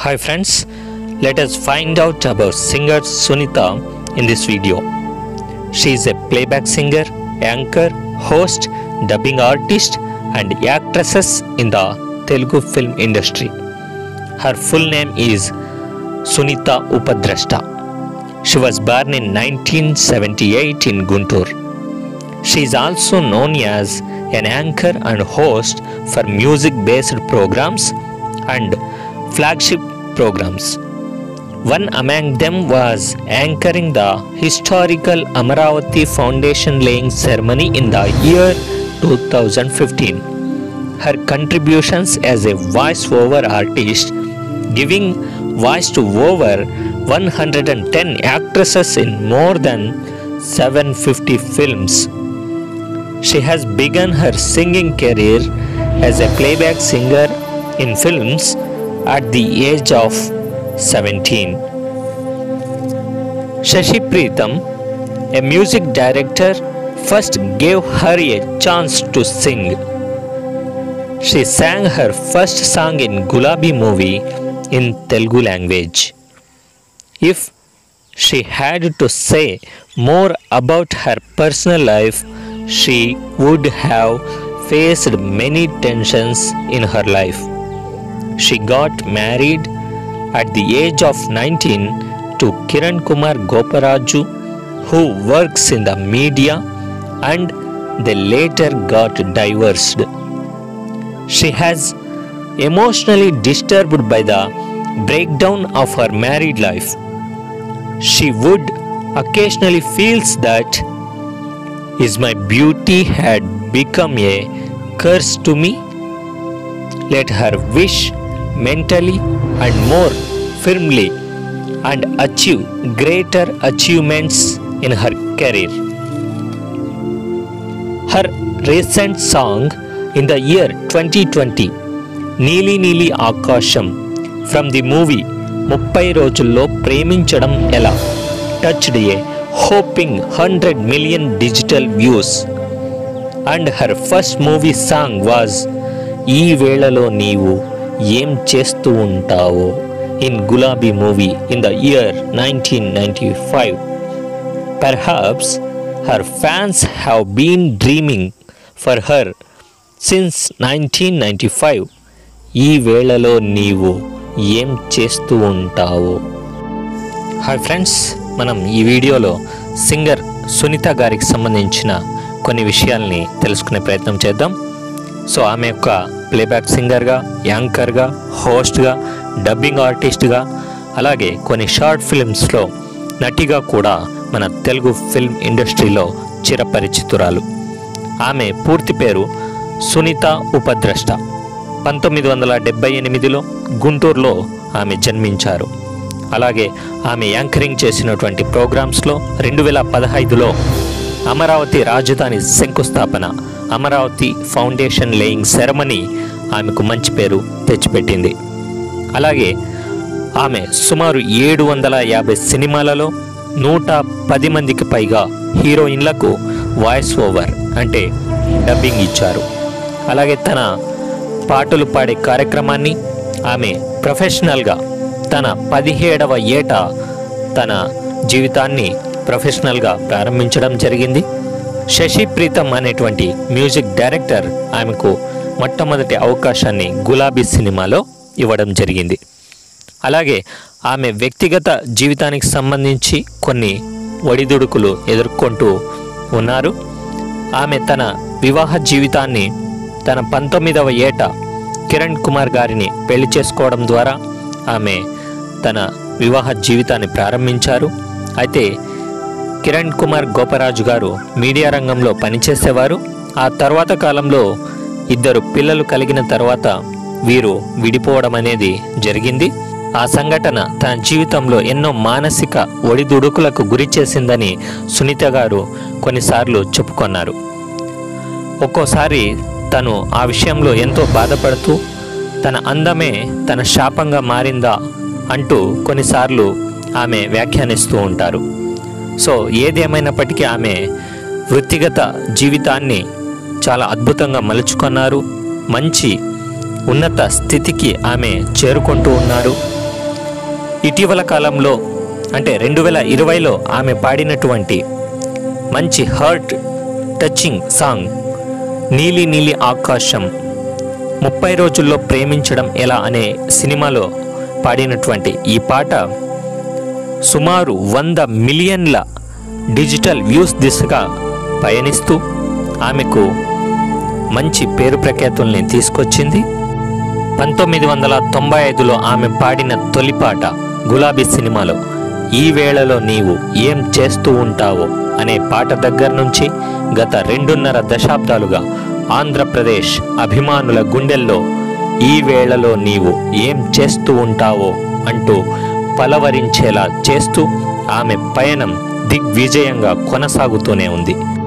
Hi friends, let us find out about singer Sunita in this video. She is a playback singer, anchor, host, dubbing artist and actress in the Telugu film industry. Her full name is Sunita Upadrashta. She was born in 1978 in Guntur. She is also known as an anchor and host for music-based programs and flagship programs. One among them was anchoring the historical Amaravati Foundation laying ceremony in the year 2015. Her contributions as a voice-over artist, giving voice to over 110 actresses in more than 750 films. She has begun her singing career as a playback singer in films at the age of 17. Shashi Preetham, a music director, first gave her a chance to sing. She sang her first song in Gulabi movie in Telugu language. If she had to say more about her personal life, she would have faced many tensions in her life. She got married at the age of 19 to Kiran Kumar Goparaju, who works in the media, and they later got divorced. She has emotionally disturbed by the breakdown of her married life. She would occasionally feels that is my beauty had become a curse to me. Let her wish mentally and more firmly and achieve greater achievements in her career. Her recent song in the year 2020, Neeli Neeli Akasham, from the movie 30 రోజుల్లో ప్రేమించడం ఎలా, touched a hoping 100 million digital views, and her first movie song was ఈ వేళలో నీవు ఏం చేస్తూ ఉంటావో in Gulabi movie in the year 1995. Perhaps her fans have been dreaming for her since 1995. ఈ వేళలో నీవు ఏం చేస్తూ ఉంటావో. హాయ్ ఫ్రెండ్స్, మనం ఈ వీడియోలో సింగర్ సునీత గారికి సంబంధించిన కొన్ని విషయాల్ని తెలుసుకునే ప్రయత్నం చేద్దాం. సో ఆమె యొక్క ప్లేబ్యాక్ సింగర్గా, యాంకర్గా, హోస్ట్గా, డబ్బింగ్ ఆర్టిస్ట్గా, అలాగే కొన్ని షార్ట్ ఫిల్మ్స్లో నటిగా కూడా మన తెలుగు ఫిల్మ్ ఇండస్ట్రీలో చిరపరిచితురాలు. ఆమె పూర్తి పేరు సునీత ఉపద్రష్ట. 1978లో గుంటూరులో ఆమె జన్మించారు. అలాగే ఆమె యాంకరింగ్ చేసినటువంటి ప్రోగ్రామ్స్లో 2015లో అమరావతి రాజధాని శంకుస్థాపన, అమరావతి ఫౌండేషన్ లేయింగ్ సెరమనీ ఆమెకు మంచి పేరు తెచ్చిపెట్టింది. అలాగే ఆమె సుమారు 750 సినిమాలలో 110 మందికి పైగా హీరోయిన్లకు వాయిస్ ఓవర్ అంటే డబ్బింగ్ ఇచ్చారు. అలాగే తన పాటలు పాడే కార్యక్రమాన్ని ఆమె ప్రొఫెషనల్గా తన 17వ ఏట తన జీవితాన్ని ప్రొఫెషనల్గా ప్రారంభించడం జరిగింది. శశి ప్రీతం అనేటువంటి మ్యూజిక్ డైరెక్టర్ ఆమెకు మొట్టమొదటి అవకాశాన్ని గులాబీ సినిమాలో ఇవ్వడం జరిగింది. అలాగే ఆమె వ్యక్తిగత జీవితానికి సంబంధించి కొన్ని ఒడిదుడుకులు ఎదుర్కొంటూ ఉన్నారు. ఆమె తన వివాహ జీవితాన్ని తన 19వ ఏట కిరణ్ కుమార్ గారిని పెళ్లి చేసుకోవడం ద్వారా ఆమె తన వివాహ జీవితాన్ని ప్రారంభించారు. అయితే కిరణ్ కుమార్ గోపరాజు గారు మీడియా రంగంలో పనిచేసేవారు. ఆ తర్వాత కాలంలో 2 పిల్లలు కలిగిన తర్వాత వీరు విడిపోవడం అనేది జరిగింది. ఆ సంఘటన తన జీవితంలో ఎన్నో మానసిక ఒడిదుడుకులకు గురి చేసిందని సునీత గారు కొన్నిసార్లు చెప్పుకొన్నారు. ఒక్కోసారి తను ఆ విషయంలో ఎంతో బాధపడుతూ తన అందమే తన శాపంగా మారిందా అంటూ కొన్నిసార్లు ఆమె వ్యాఖ్యానిస్తూ ఉంటారు. సో ఏదేమైనప్పటికీ ఆమె వృత్తిగత జీవితాన్ని చాలా అద్భుతంగా మలుచుకున్నారు. మంచి ఉన్నత స్థితికి ఆమె చేరుకుంటూ ఉన్నారు. ఇటీవల కాలంలో అంటే 2020లో ఆమె పాడినటువంటి మంచి హార్ట్ టచింగ్ సాంగ్ నీలి నీలి ఆకాశం, 30 రోజుల్లో ప్రేమించడం ఎలా అనే సినిమాలో పాడినటువంటి ఈ పాట సుమారు 100 మిలియన్ల డిజిటల్ వ్యూస్ దిశగా పయనిస్తూ ఆమెకు మంచి పేరు ప్రఖ్యాతుల్ని తీసుకొచ్చింది. 1995లో ఆమె పాడిన తొలి పాట గులాబీ సినిమాలో ఈ వేళలో నీవు ఏం చేస్తూ ఉంటావో అనే పాట దగ్గర నుంచి గత 2.5 దశాబ్దాలుగా ఆంధ్రప్రదేశ్ అభిమానుల గుండెల్లో ఈ వేళలో నీవు ఏం చేస్తూ ఉంటావో అంటూ పలవరించేలా చేస్తూ ఆమె పయనం దిగ్విజయంగా కొనసాగుతూనే ఉంది.